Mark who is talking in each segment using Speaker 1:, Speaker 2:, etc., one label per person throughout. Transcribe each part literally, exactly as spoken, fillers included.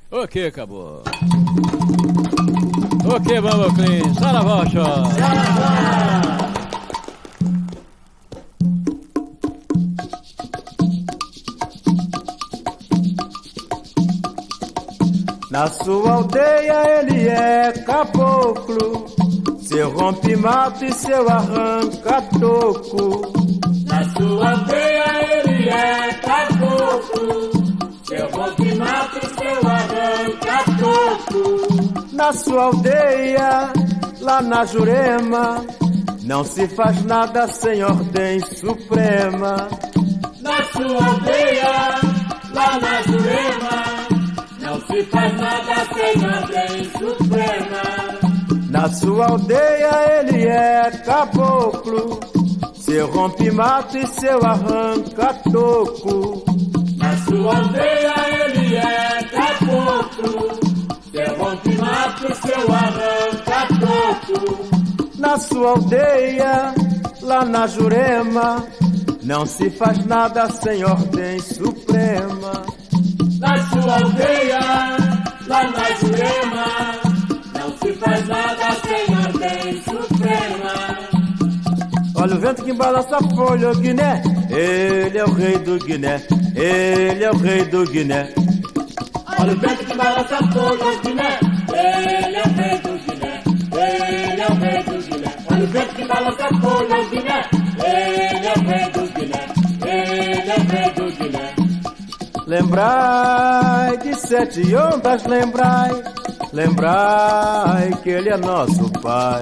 Speaker 1: Ok, acabou. Ok, Bambo Clean. Saravá, Xó.
Speaker 2: Saravá. Na sua aldeia ele é caboclo, seu rompe mato e seu arranca toco.
Speaker 3: Na sua aldeia ele é caboclo, seu rompe mato e seu arranca toco.
Speaker 2: Na sua aldeia, lá na Jurema, não se faz nada sem ordem suprema.
Speaker 3: Na sua aldeia, lá na Jurema, não se faz nada sem ordem suprema.
Speaker 2: Na sua aldeia ele é caboclo, seu rompe mato e seu arranca toco.
Speaker 3: Na sua aldeia ele é caboclo, seu rompe mato e seu arranca toco.
Speaker 2: Na sua aldeia, lá na Jurema, não se faz nada sem ordem suprema.
Speaker 3: Na sua aldeia, lá na Jurema, não se faz nada sem ordem suprema.
Speaker 2: Olha o vento que balança a folha, o Guiné, ele é o rei do Guiné, ele é o rei do Guiné.
Speaker 3: Olha o vento que balança a folha, o Guiné, ele é o rei do Guiné, ele é o rei do Guiné. Olha o vento que balança a folha, o Guiné, ele é o rei do Guiné, ele é o rei do Guiné.
Speaker 2: Lembrai de sete ondas, lembrai, lembrai que ele é nosso pai.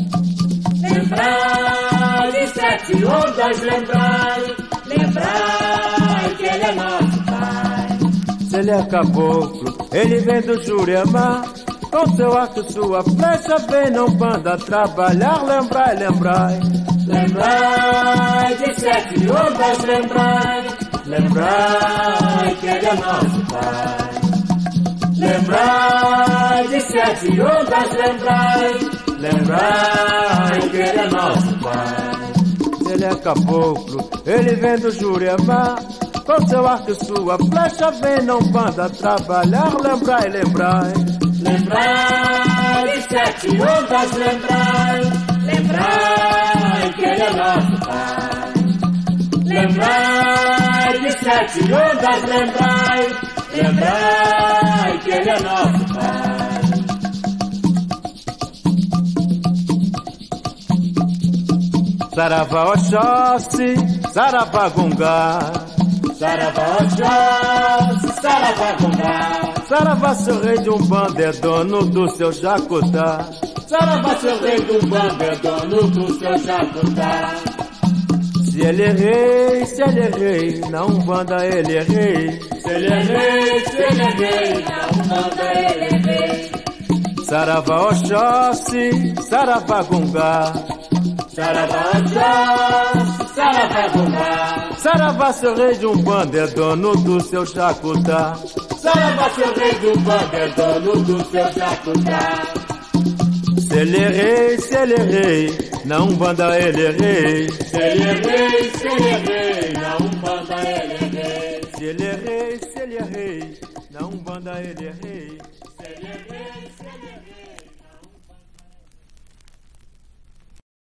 Speaker 3: Lembrai de sete ondas, lembrai, lembrai que ele é nosso pai.
Speaker 2: Se ele é caboclo, ele vem do Jurema, com seu arco e sua flecha, vem não banda trabalhar, lembrai, lembrai.
Speaker 3: Lembrai de sete ondas, lembrai, lembrai que ele é nosso pai. Lembrai de sete ondas, lembrai, lembrai que ele é nosso pai.
Speaker 2: Se ele é caboclo, ele vem do Jurema, com seu arco e sua flecha, vem não banda trabalhar, lembrai, lembrai.
Speaker 3: Lembrai de sete ondas, lembrai, lembrai que ele é nosso pai. Lembrai de sete ondas, lembrai, lembrai que ele é nosso pai.
Speaker 2: Saravá Oxóssi, Saravá Gungá,
Speaker 3: Saravá Oxóssi, Saravá Gungá.
Speaker 2: Saravá, seu rei de Umbanda, é dono do seu jacutá.
Speaker 3: Saravá, seu rei de Umbanda, é dono do seu jacutá.
Speaker 2: Se ele é rei, se ele é rei, na Umbanda ele é rei.
Speaker 3: Se ele é rei, se ele é rei, na Umbanda ele é rei.
Speaker 2: Saravá Oxóssi, Saravá Gungá,
Speaker 3: Saravá Oxóssi, Saravá Gungá.
Speaker 2: Saravá, seu rei de Umbanda, é dono do seu jacutá.
Speaker 3: Saravá, seu rei de Umbanda, é dono do seu jacutá.
Speaker 2: Se ele é rei, se ele é rei, na Umbanda ele é rei.
Speaker 3: Se ele é rei, se ele é rei, na Umbanda ele é rei.
Speaker 2: Se ele é rei, se ele é rei, na Umbanda ele é rei.